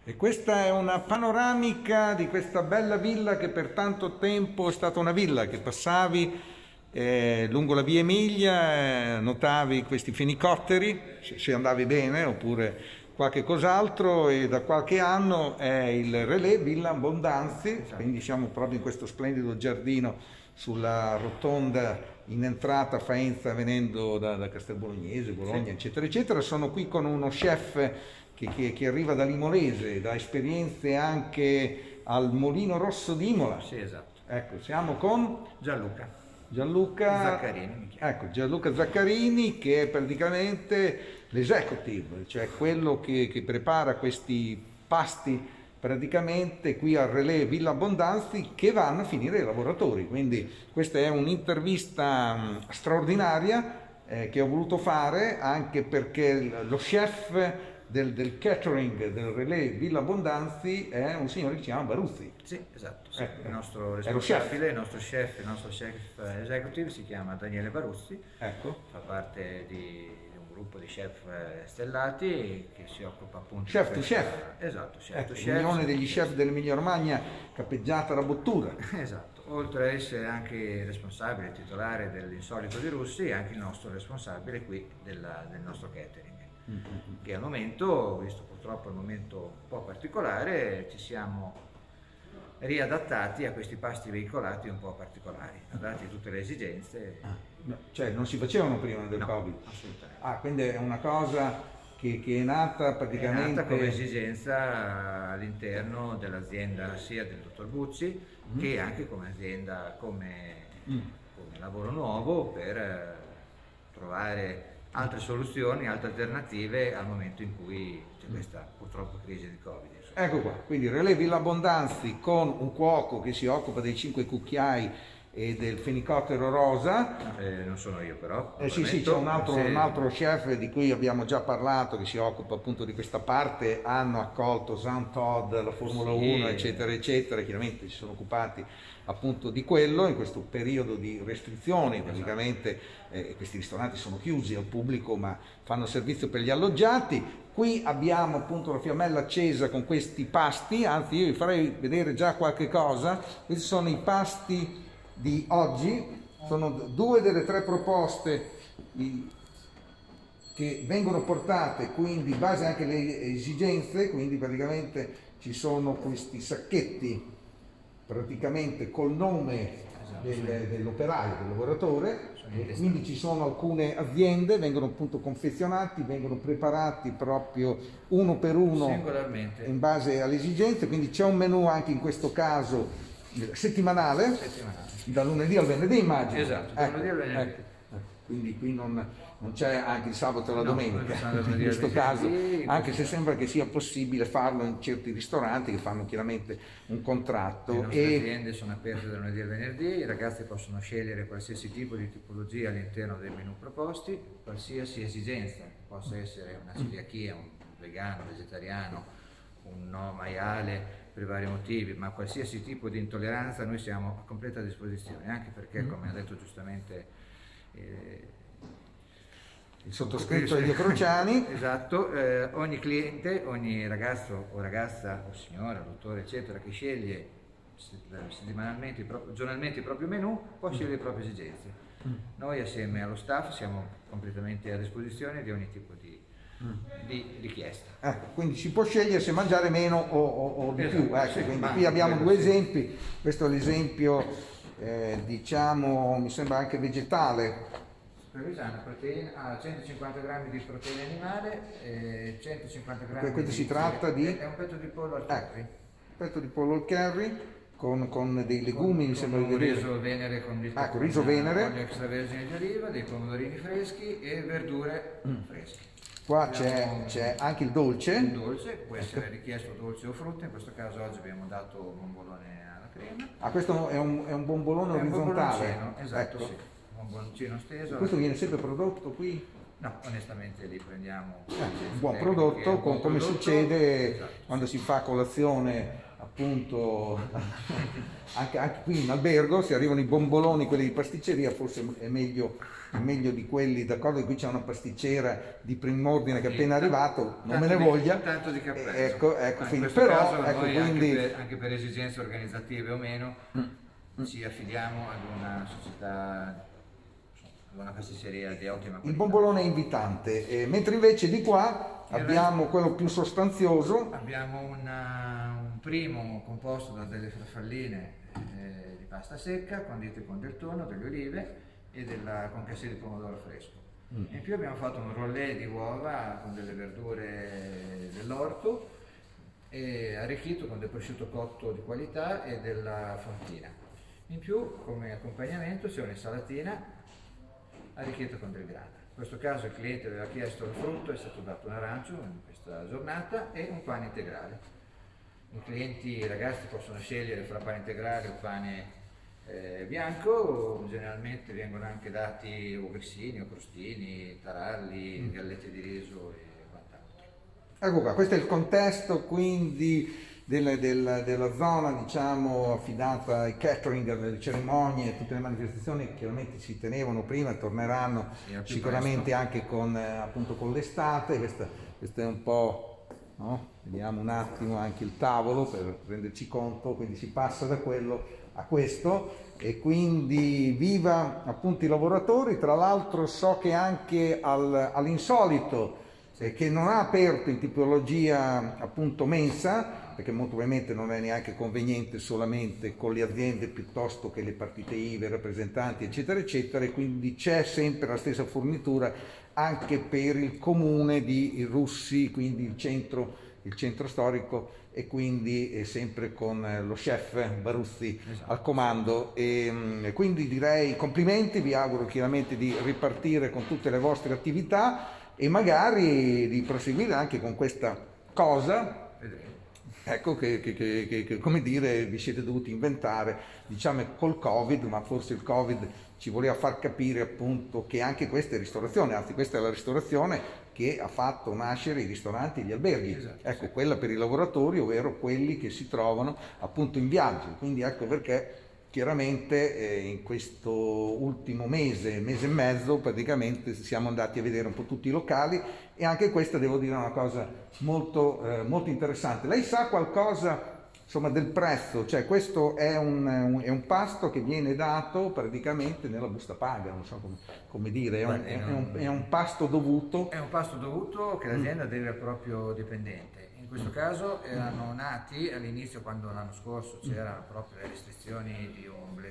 E questa è una panoramica di questa bella villa che per tanto tempo è stata una villa che passavi lungo la via Emilia, notavi questi fenicotteri, se andavi bene, oppure qualche cos'altro, e da qualche anno è il Relais Villa Abbondanzi, quindi siamo proprio in questo splendido giardino sulla rotonda in entrata a Faenza venendo da Castelbolognese, Bologna, eccetera, eccetera. Sono qui con uno chef che arriva da Limolese, da esperienze anche al Molino Rosso di Imola. Sì, esatto. Ecco, siamo con Gianluca Zaccarini. Ecco, Gianluca Zaccarini, che è praticamente l'executive, cioè quello che prepara questi pasti praticamente qui al Relais Villa Abbondanzi che vanno a finire ai lavoratori. Quindi questa è un'intervista straordinaria che ho voluto fare, anche perché lo chef del catering del Relais Villa Abbondanzi è un signore che si chiama Baruzzi. Sì, esatto. Sì. Il nostro responsabile, il nostro chef executive si chiama Daniele Baruzzi. Ecco. Fa parte di un gruppo di chef stellati che si occupa appunto chef to chef. Esatto, chef ecco, to chef. L'unione degli chef dell'Emilia Romagna capeggiata la bottura. Esatto. Oltre ad essere anche responsabile, titolare dell'Insolito di Russi, è anche il nostro responsabile qui del nostro catering. Che al momento, visto purtroppo il momento un po' particolare, ci siamo riadattati a questi pasti veicolati un po' particolari, adattati a tutte le esigenze. Cioè non si facevano prima del Covid? Assolutamente. Quindi è una cosa che è nata praticamente... È nata come esigenza all'interno dell'azienda sia del dottor Bucci che anche come azienda, come lavoro nuovo per trovare altre soluzioni, altre alternative al momento in cui c'è questa purtroppo crisi di Covid. Insomma. Ecco qua, quindi Relais Villa Abbondanzi con un cuoco che si occupa dei 5 cucchiai e del fenicottero rosa. Non sono io però. Sì, c'è un altro chef di cui abbiamo già parlato che si occupa appunto di questa parte, hanno accolto Jean Todt, la Formula 1, eccetera, eccetera, chiaramente si sono occupati appunto di quello in questo periodo di restrizioni, praticamente questi ristoranti sono chiusi al pubblico ma fanno servizio per gli alloggiati. Qui abbiamo appunto la fiammella accesa con questi pasti, anzi io vi farei vedere già qualche cosa. Questi sono i pasti di oggi, sono 2 delle 3 proposte che vengono portate quindi in base anche alle esigenze, quindi praticamente ci sono questi sacchetti praticamente col nome dell'operaio, del lavoratore, e quindi ci sono alcune aziende, vengono appunto confezionati, vengono preparati proprio uno per uno in base alle esigenze, quindi c'è un menù anche in questo caso settimanale. Da lunedì al venerdì immagino. Esatto, da lunedì al venerdì. Quindi qui non c'è anche il sabato e la domenica, in questo caso, anche se sembra che sia possibile farlo in certi ristoranti che fanno chiaramente un contratto. Le nostre aziende sono aperte da lunedì al venerdì, i ragazzi possono scegliere qualsiasi tipo di tipologia all'interno dei menù proposti, qualsiasi esigenza, possa essere una celiachia, un vegano, vegetariano, un no maiale, per vari motivi, ma qualsiasi tipo di intolleranza noi siamo a completa disposizione, anche perché, come ha detto giustamente il sottoscritto Elio Crociani, esatto, ogni cliente, ogni ragazzo o ragazza o signora, dottore eccetera, che sceglie settimanalmente, giornalmente il proprio menù, può scegliere le proprie esigenze. Noi assieme allo staff siamo completamente a disposizione di ogni tipo di richiesta. Quindi si può scegliere se mangiare meno o di più. Quindi qui abbiamo 2 esempi. Questo è l'esempio diciamo, mi sembra anche vegetale. Ha 150 grammi di proteina animale, 150 grammi questo si tratta di... È un petto di pollo al curry. Un petto di pollo al curry con dei legumi, mi sembra di vedere. Riso venere con riso venere, olio extravergine di oliva, dei pomodorini freschi e verdure fresche. Qua c'è anche il dolce. Il dolce può essere richiesto dolce o frutta, in questo caso oggi abbiamo dato bombolone alla crema. Questo è un bombolone orizzontale. Esatto, sì. Un bomboncino steso. Questo viene sempre prodotto qui? No, onestamente li prendiamo un buon prodotto, come succede quando si fa colazione appunto anche qui in albergo, se arrivano i bomboloni, quelli di pasticceria, forse è meglio di quelli, d'accordo? Qui c'è una pasticcera di prim'ordine che è appena arrivato, non me ne voglia. Tanto di cappello. Ecco, quindi, però, noi quindi... anche per esigenze organizzative o meno, ci affidiamo ad una società, ad una pasticceria di ottima qualità. Il bombolone è invitante, mentre invece di qua abbiamo quello più sostanzioso. Abbiamo un primo composto da delle farfalline di pasta secca, condite con del tonno, delle olive e della concassè di pomodoro fresco. In più abbiamo fatto un rollé di uova con delle verdure dell'orto e arricchito con del prosciutto cotto di qualità e della fontina. In più, come accompagnamento, c'è un'insalatina arricchita con del grana. In questo caso il cliente aveva chiesto il frutto, è stato dato un arancio in questa giornata e un pane integrale. I ragazzi possono scegliere fra pane integrale o pane bianco, generalmente vengono anche dati o grissini o crostini, taralli, gallette di riso e quant'altro. Ecco qua, questo è il contesto quindi della zona, diciamo, affidata ai catering, alle cerimonie, tutte le manifestazioni chiaramente si tenevano prima e torneranno sicuramente presto. Anche appunto con l'estate. Questo è un po', no? Vediamo un attimo anche il tavolo per renderci conto, quindi si passa da quello a questo e quindi viva appunto i lavoratori. Tra l'altro so che anche all'insolito che non ha aperto in tipologia appunto mensa, perché molto probabilmente non è neanche conveniente solamente con le aziende piuttosto che le partite IVA, i rappresentanti eccetera eccetera, e quindi c'è sempre la stessa fornitura anche per il comune di Russi, quindi il centro storico, e quindi sempre con lo chef Baruzzi al comando. E quindi direi complimenti, vi auguro chiaramente di ripartire con tutte le vostre attività e magari di proseguire anche con questa cosa, ecco, che come dire vi siete dovuti inventare, diciamo col Covid, ma forse il Covid ci voleva far capire appunto che anche questa è ristorazione, anzi questa è la ristorazione che ha fatto nascere i ristoranti e gli alberghi, esatto, ecco, quella per i lavoratori, ovvero quelli che si trovano appunto in viaggio, quindi ecco perché chiaramente in questo ultimo mese e mezzo praticamente siamo andati a vedere un po' tutti i locali e anche questa devo dire una cosa molto, molto interessante. Lei sa qualcosa insomma del prezzo? Cioè questo è un pasto che viene dato praticamente nella busta paga, non so come dire, è un pasto dovuto. È un pasto dovuto che l'azienda deve al proprio dipendente. In questo caso erano nati all'inizio, quando l'anno scorso c'erano proprio le restrizioni di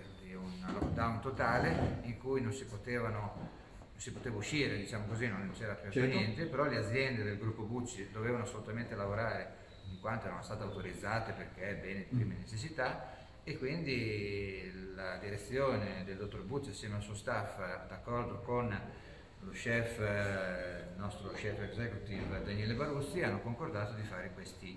un lockdown totale in cui non si poteva uscire, diciamo così, non c'era più niente, però le aziende del gruppo Bucci dovevano assolutamente lavorare in quanto erano state autorizzate perché è bene di prima necessità, e quindi la direzione del dottor Bucci assieme al suo staff, d'accordo con lo chef, il nostro chef executive Daniele Baruzzi, hanno concordato di fare questi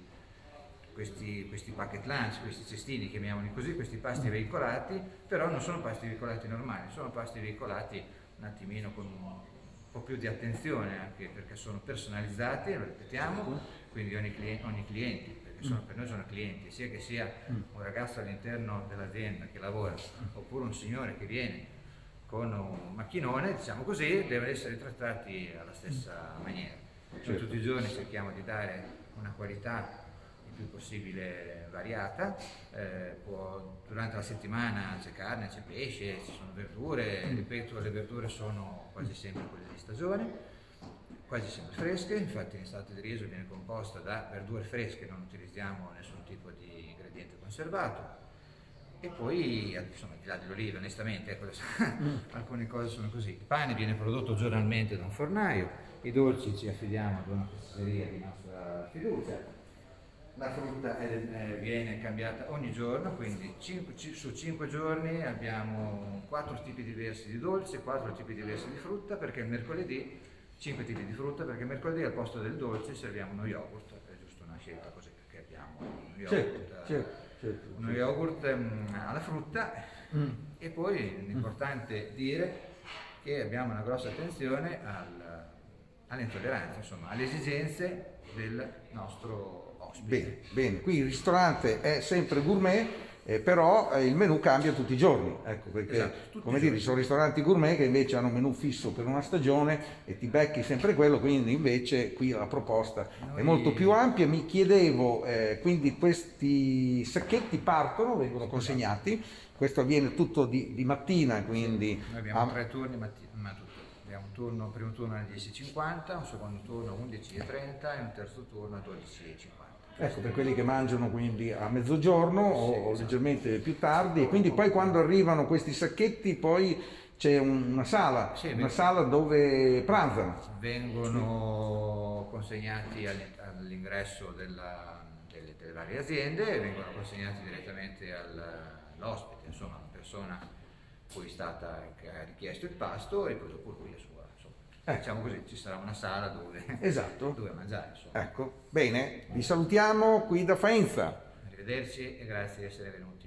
packet lunch, questi cestini, chiamiamoli così, questi pasti veicolati, però non sono pasti veicolati normali, sono pasti veicolati un attimino con un po' più di attenzione, anche perché sono personalizzati, lo ripetiamo, quindi ogni cliente, perché per noi sono clienti, sia che sia un ragazzo all'interno dell'azienda che lavora, oppure un signore che viene con un macchinone, diciamo così, devono essere trattati alla stessa maniera. Cioè, tutti i giorni cerchiamo di dare una qualità il più possibile variata, durante la settimana c'è carne, c'è pesce, ci sono verdure, ripeto, le verdure sono quasi sempre quelle di stagione, quasi sempre fresche, infatti l'insalata di riso viene composta da verdure fresche, non utilizziamo nessun tipo di ingrediente conservato. E poi, insomma, al di là dell'oliva, onestamente, ecco, alcune cose sono così. Il pane viene prodotto giornalmente da un fornaio, i dolci ci affidiamo ad una pasticceria di nostra fiducia, la frutta viene cambiata ogni giorno, quindi su 5 giorni abbiamo 4 tipi diversi di dolce, 4 tipi diversi di frutta, perché il mercoledì 5 tipi di frutta, perché mercoledì al posto del dolce serviamo uno yogurt, è giusto una scelta così, perché abbiamo uno yogurt. Uno yogurt alla frutta e poi è importante dire che abbiamo una grossa attenzione alle intolleranze, insomma, alle esigenze del nostro ospite. Bene, bene. Qui il ristorante è sempre gourmet, però il menù cambia tutti i giorni, ecco, perché Esatto, come dire, ci sono ristoranti gourmet che invece hanno un menù fisso per una stagione e ti becchi sempre quello, quindi invece qui la proposta è molto più ampia. Mi chiedevo, quindi questi sacchetti partono, vengono consegnati, questo avviene tutto di mattina, quindi... Noi abbiamo 3 turni abbiamo un primo turno alle 10:50, un secondo turno alle 11:30 e un terzo turno alle 12:50. Ecco, per quelli che mangiano quindi a mezzogiorno o leggermente più tardi, e quindi poi quando arrivano questi sacchetti poi c'è una sala dove pranzano. Vengono consegnati all'ingresso delle varie aziende e vengono consegnati direttamente all'ospite, insomma, una persona cui è stata che ha richiesto il pasto e poi dopo lui la sua. Diciamo così, ci sarà una sala dove, dove mangiare. Insomma. Ecco, bene, vi salutiamo qui da Faenza. Arrivederci e grazie di essere venuti.